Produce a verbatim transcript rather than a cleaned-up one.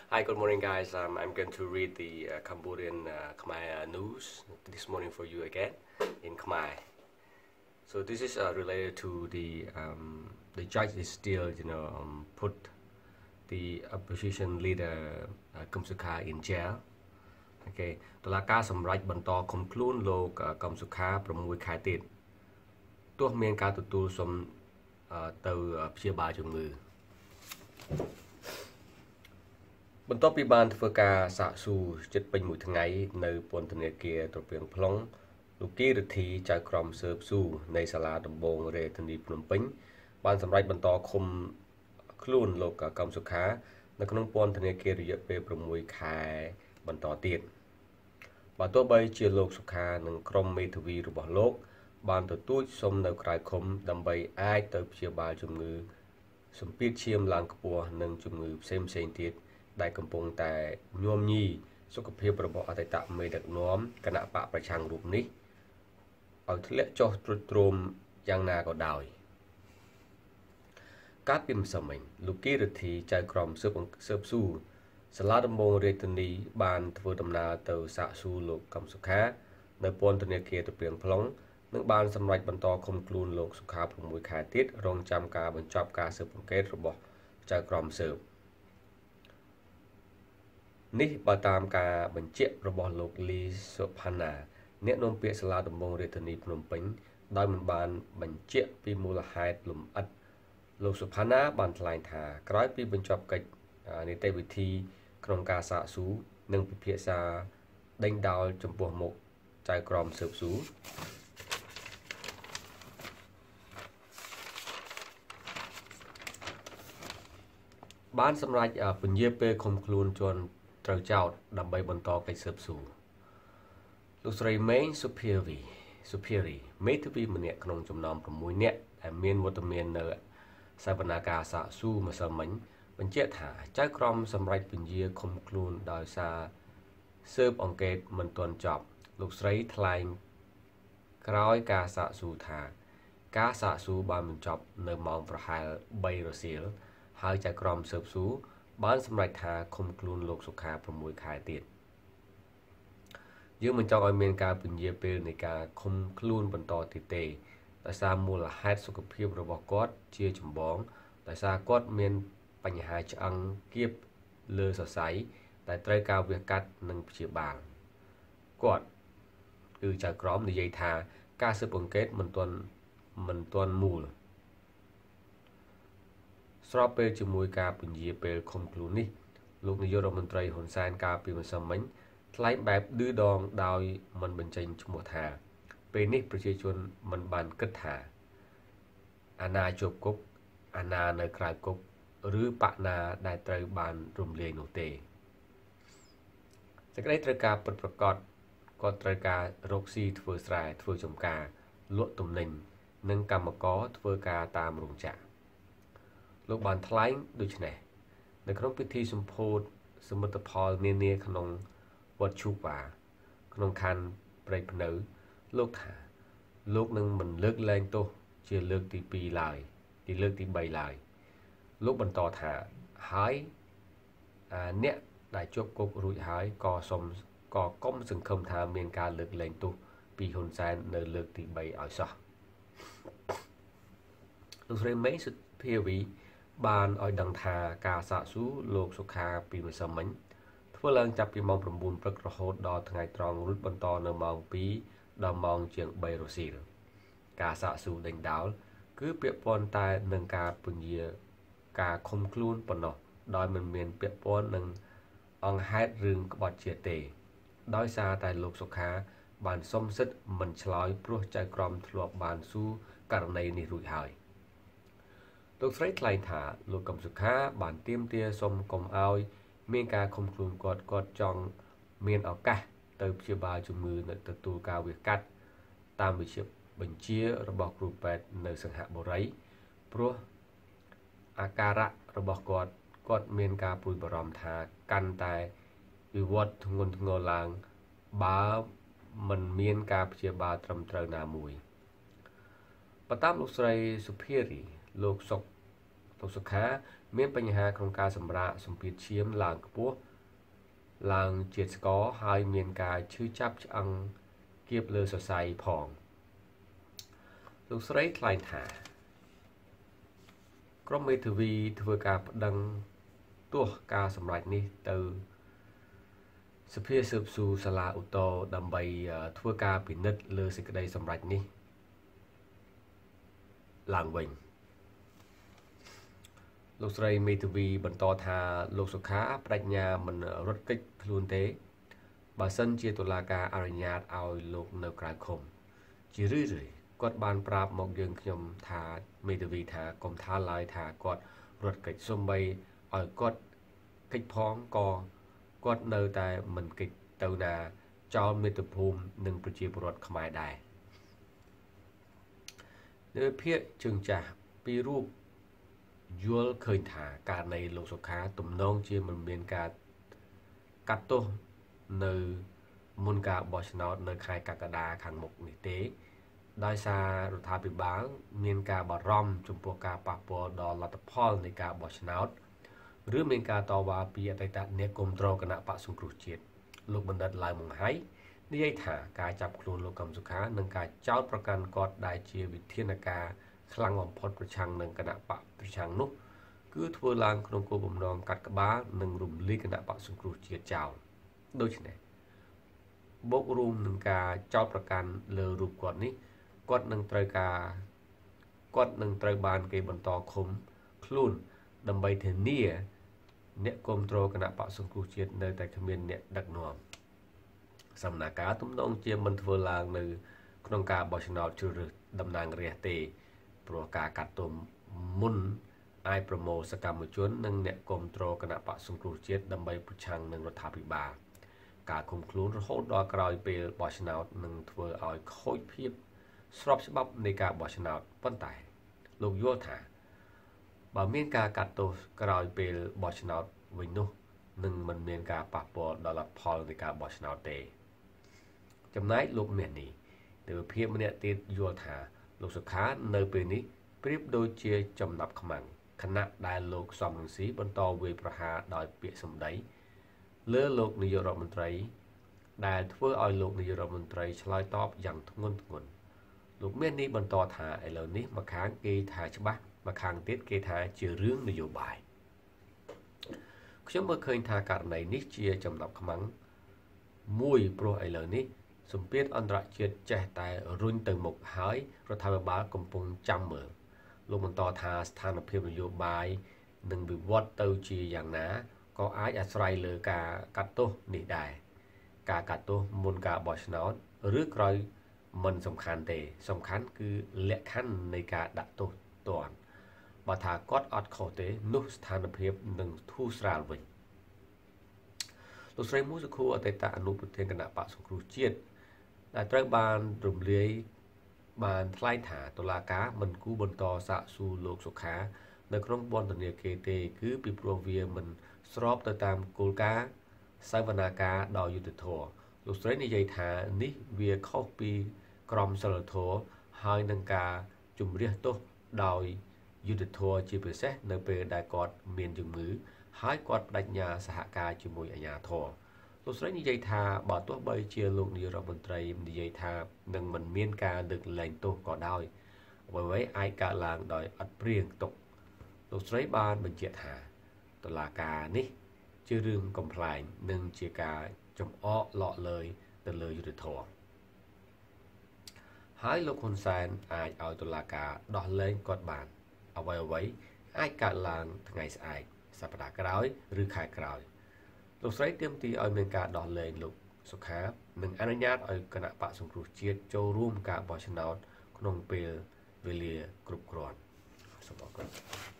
Hi, good morning, guys. Um, I'm going to read the uh, Cambodian uh, Khmer news this morning for you again in Khmer. So this is uh, related to the um, the judge is still, you know, um, put the opposition leader uh, Kum Sukha in jail. Okay, តុលាការសម្រេចបន្តឃុំខ្លួនលោកកឹមសុខា6ខែទៀតទោះមានការទទួលសុំទៅព្យាបាលជំងឺបន្ទាប់ពីបានធ្វើការសាកសួរជិតពេញមួយថ្ងៃនៅពន្ធនាគារត្រពាំង plong លោកគីរិទ្ធីចៅក្រមស៊ើបសួរនៃសាលាដំបងរាជធានីភ្នំពេញបានសម្រេចបន្តឃុំខ្លួនលោកកឹមសុខានៅក្នុងពន្ធនាគាររយៈពេល6ខែបន្តទៀតបើទោះបីជាលោកសុខានិងក្រុមមេធាវីរបស់លោកបានទទូចសុំនៅក្រៅឃុំដើម្បីអាចទៅព្យាបាលជំងឺសម្ពាធឈាមឡើងខ្ពស់និងជំងឺផ្សេងៗទៀតដែលកំពុងតែញោមញីសុខភាពរបស់អតីតមេដឹកនាំគណៈបកប្រឆាំងរូបនេះឲ្យធ្លាក់ចុះទ្រុឌទ្រោមយ៉ាងណាក៏ដោយកាលពីម្សិលមិញលោកគីរិទ្ធីចៅក្រមស៊ើបស៊ើបសួរសាលាដំបងរាជធានីបានធ្វើដំណើរទៅសាកសួរលោកកឹមសុខានៅពន្ធនាគារត្រពាំង plong និងបានសម្រេចបន្តឃុំខ្លួនលោកសុខា6ខែទៀតរងចាំការបញ្ចប់ការស៊ើបអង្កេតរបស់ចៅក្រមស៊ើបនេះបើតាមការបញ្ជាក់របស់លោកលីសុផាណាអ្នកនាំពាក្យសាលាដំបងរាជធានីភ្នំពេញដោយមិនបានបញ្ជាក់ពីមូលហេតុលម្អិតលោកសុផាណាបានថ្លែងថាក្រោយពីបញ្ចប់កិច្ចនីតិវិធីក្នុងការសាកសួរនិងពិភាក្សាដេញដោលចំពោះមុខចៅក្រមស៊ើបសួរបានសម្រេចពន្យាពេលឃុំខ្លួនជនត្រូវចោទដើម្បីបន្តកិច្ចស៊ើបសួរលោកស្រីមេងសុភារីសុភារីមេធាវីម្នាក់ក្នុងចំណោម6នាក់ដែលមានវត្តមាននៅសវនកម្មសាកសួរម្សិលមិញបញ្ជាក់ថាចៅក្រមសម្រេចពន្យាឃុំខ្លួនដោយសារស៊ើបអង្កេតមិនទាន់ចប់លោកស្រីថ្លែងក្រោយការសាកសួរថាការសាកសួរបានបញ្ចប់នៅម៉ោងប្រហែល3រសៀលហើយចៅក្រមស៊ើបសួរបានសម្រេចថាឃុំខ្លួនលោកសុខា6ខែទៀតយើងមិនចង់ឲ្យមានការពន្យាពេលនៃការឃុំខ្លួនបន្តទៀតទេដោយសារមូលហេតុសុខភាពរបស់គាត់ជាចម្បងដោយសារគាត់មានបញ្ហាឆ្អឹងគៀបលើសរសៃតែត្រូវការវះកាត់និងព្យាបាលគាត់គឺចៅក្រមនិយាយថាការស៊ើបអង្កេតមិនទាន់មិនទាន់មូលស្របពេលជាមួយការពន្យាពេលឃុំខ្លួននេះលោកនាយករដ្ឋមន្ត្រីហ៊ុនសែនកាលពីម្សិលមិញថ្លែងបែបឌឺដងដោយមិនបញ្ចេញឈ្មោះថាពេលនេះប្រជាជនមិនបានគិតថាអាណាជាប់គុកអាណានៅក្រៅគុកឬបកណាដែលត្រូវបានរំលាយនោះទេសេចក្តីត្រូវការពិតប្រាកដគាត់ត្រូវការរកស៊ីធ្វើស្រែធ្វើចម្ការលក់ទំនិញនិងកម្មករធ្វើការតាមរោងចក្រលោកបានថ្លែងដូចនេះនៅក្នុងពិធីសម្ពោធសមិទ្ធផលនានាក្នុងវត្តឈូបាក្នុងខណ្ឌព្រែកភ្នៅលោកថាលោកនឹងមិនលើកលែងទោសជាលើកទី2ឡើយទីលើកទី3ឡើយលោកបន្តថាហើយអ្នកដែលជាប់គុករួចហើយក៏សូមក៏កុំសង្ឃឹមថាមានការលើកលែងទោសពីហ៊ុនសែននៅលើកទី3ឲ្យសោះលោកស្រីមេសុភាវីបានឲ្យដឹងថាការសាកសួរលោកសុខាពីម្សិលមិញធ្វើឡើងចាប់ពីម៉ោង9ព្រឹករហូតដល់ថ្ងៃត្រង់រួចបន្តនៅម៉ោង2ដល់ម៉ោងជាង3រសៀលការសាកសួរដេញដោលគឺពាក់ព័ន្ធតែនឹងការពន្យាការឃុំខ្លួនប៉ុណ្ណោះដោយមិនមានពាក់ព័ន្ធនឹងអង្គហេតុរឿងក្បត់ជាតិទេដោយសារតែលោកសុខាបានសុំសិទ្ធិមិនឆ្លើយព្រោះចៅក្រមធ្លាប់បានសួរករណីនេះរួចហើយលោកស្រីថ្លែងថាលោកកឹមសុខាបានទាមទារសុំកុំឲ្យមានការឃុំខ្លួនគាត់គាត់ចង់មានឱកាសទៅព្យាបាលជំងឺនៅទទួលការវះកាត់តាមវិជ្ជាបញ្ជារបស់គ្រូពេទ្យនៅសង្ហបុរីព្រោះអាការៈរបស់គាត់គាត់មានការព្រួយបារម្ភថាកាន់តែវិវត្តធ្ងន់ធ្ងរឡើងបើមិនមានការព្យាបាលត្រឹមត្រូវណាមួយបើតាមលោកស្រីសុភារីលោកសុកលោកសុខាមានបញ្ហាក្នុងការសម្រាកសម្ពាធឈាមឡើងខ្ពស់ឡើងជាតិស្ករហើយមានការឈឺចាប់ឆ្អឹងគៀបលើសរសៃផងលោកស្រីថ្លែងថាក្រុមមេធាវីធ្វើការប្តឹងទោសការសម្រេចនេះទៅសភាស៊ើបសួរសាលាឧទ្ធរដើម្បីធ្វើការពិនិត្យលើសេចក្តីសម្រេចនេះឡើងវិញលោកស្រីមេធាវីបន្តថាលោកសុខាបដិញ្ញាមិនរត់គេចខ្លួនទេបើសិនជាតុលាការអនុញ្ញាតឲ្យលោកនៅក្រៅឃុំជារឿយៗគាត់បានប្រាប់មកយើងខ្ញុំថាមេធាវីថាកុំថាឡើយថាគាត់រត់គេចសូម្បីឲ្យគាត់គេចផងក៏គាត់នៅតែមិនគេចទៅណាចោលមាតុភូមិនិងប្រជាពលរដ្ឋខ្មែរដែរនៅភាគជើងចាស់ពីរូបយល់ឃើញថាករណីលោកសុខាទំនងជាមិនមានការកាត់ទោសនៅមុនការបោះឆ្នោតនៅខែកក្កដាខាងមុខនេះទេដោយសាររដ្ឋាភិបាលមានការបារម្ភចំពោះការប៉ះពាល់ដល់លទ្ធផលនៃការបោះឆ្នោតឬមានការតវ៉ាពីអតីតអ្នកគាំទ្រគណៈបក្សសង្គ្រោះជាតិលោកបណ្ឌិតឡៅម៉ុងហៃនិយាយថាការចាប់ខ្លួនលោកកឹមសុខានិងការចោទប្រកាន់គាត់ដែលជាវិធានការខ្លាំងបំផុតប្រឆាំងនឹងគណៈបកប្រឆាំងនោះគឺធ្វើឡើងក្នុងគោលបំណងកាត់ក្បាលនិងរំលាយគណៈបកសង្គ្រោះជាតិចោលដូច្នេះបូករួមនឹងការចោទប្រកាន់លើរូបគាត់នេះគាត់នឹងត្រូវការគាត់នឹងត្រូវបានគេបន្តឃុំខ្លួនដើម្បីធានាអ្នកគាំទ្រគណៈបកសង្គ្រោះជាតិនៅតែគ្មានអ្នកដឹកនាំសំណាការទំនងជាមិនធ្វើឡើងនៅក្នុងការបោះឆ្នោតជ្រើសរើសតំណាងរាស្ត្រទេព្រោះការកាត់ទោសមុនអាចប្រមូលសកម្មជននិងអ្នកគាំទ្រគណៈបកសង្គ្រោះជាតិដើម្បីប្រឆាំងនឹងរដ្ឋាភិបាលការឃុំខ្លួនរហូតដល់ក្រោយពេលបោះឆ្នោតនឹងធ្វើឲ្យខូចភាពស្របច្បាប់នៃការបោះឆ្នោតប៉ុន្តែលោកយល់ថាបើមានការកាត់ទោសក្រោយពេលបោះឆ្នោតវិញនោះនឹងមិនមានការប៉ះពាល់ដល់លទ្ធផលនៃការបោះឆ្នោតទេចំណែកលោកមាននេះទិដ្ឋភាពម្នាក់ទៀតយល់ថាលោកសុខានៅពេលនេះប្រៀបដូចជាចំណាប់ខ្មាំងខណៈដែលលោកសំរងស៊ីបន្តវាយប្រហារដោយពាក្យសម្ដីលើលោកនាយករដ្ឋមន្ត្រីដែលធ្វើឲ្យលោកនាយករដ្ឋមន្ត្រីឆ្លើយតបយ៉ាងធ្ងន់ធ្ងរលោកមាននេះបន្តថាឥឡូវនេះម្ខាងគេថាច្បាស់ម្ខាងទៀតគេថាជារឿងនយោបាយខ្ញុំមើលឃើញថាករណីនេះជាចំណាប់ខ្មាំងមួយព្រោះឥឡូវនេះសម្ពាធអន្តរជាតិចេះតែរុញទៅមុខហើយរដ្ឋាភិបាលកំពុងចាំមើលលោកបន្តថាស្ថានភាពនយោបាយនឹងវិវត្តទៅជាយ៉ាងណាក៏អាចអាស្រ័យលើការកាត់ទោសនេះដែរការកាត់ទោសមុនការបោះឆ្នោតឬក្រោយមិនសំខាន់ទេសំខាន់គឺលក្ខខណ្ឌនៃការដាក់ទោសទណ្ឌបើថាគាត់អត់ខុសទេនោះស្ថានភាពនឹងធូរស្រាលវិញលោកស្រីមូសុខូអតីតអនុប្រធានគណៈបក្សសង្គ្រោះជាតិដែលត្រូវបានរំលាយបានថ្លែងថាតុលាការមិនគូបន្តសាកសួរលោកសុខានៅក្នុងពន្ធនាគារទេគឺពីព្រោះវាមិនស្របទៅតាមគោលការណ៍សវនាការដ៏យុត្តិធម៌លោកស្រីនិយាយថានេះវាខុសពីក្រមសីលធម៌ហើយនឹងការជំរះទោសដោយយុត្តិធម៌ជាពិសេសនៅពេលដែលគាត់មានជំងឺហើយគាត់បដិញ្ញាសហការជាមួយអាជ្ញាធរលោកស្រីនិយាយថាបើទោះបីជាលោកនាយរដ្ឋមន្ត្រីនិយាយថានឹងមិនមានការលើកលែងទោសក៏ដោយអ្វីៗអាចកើតឡើងដោយអត់ព្រៀងទុកលោកស្រីបានបញ្ជាក់ថាតុលាការនេះជារឿងកំប្លែងនិងជាការចំអកឡក់លើយទៅលើយុត្តិធម៌ហើយលោកហ៊ុនសែនអាចឲ្យតុលាការដោះលែងគាត់បានអ្វីៗអាចកើតឡើងថ្ងៃស្អែកសប្តាហ៍ក្រោយឬខែក្រោយលោកស្រីទាមទារឲ្យមានការដោះលែងលោកសុខានិងអនុញ្ញាតឲ្យគណៈបក្សសង្គ្រោះជាតិចូលរួមការបោះឆ្នោតក្នុងពេលវេលាគ្រប់គ្រាន់សូមអរគុណ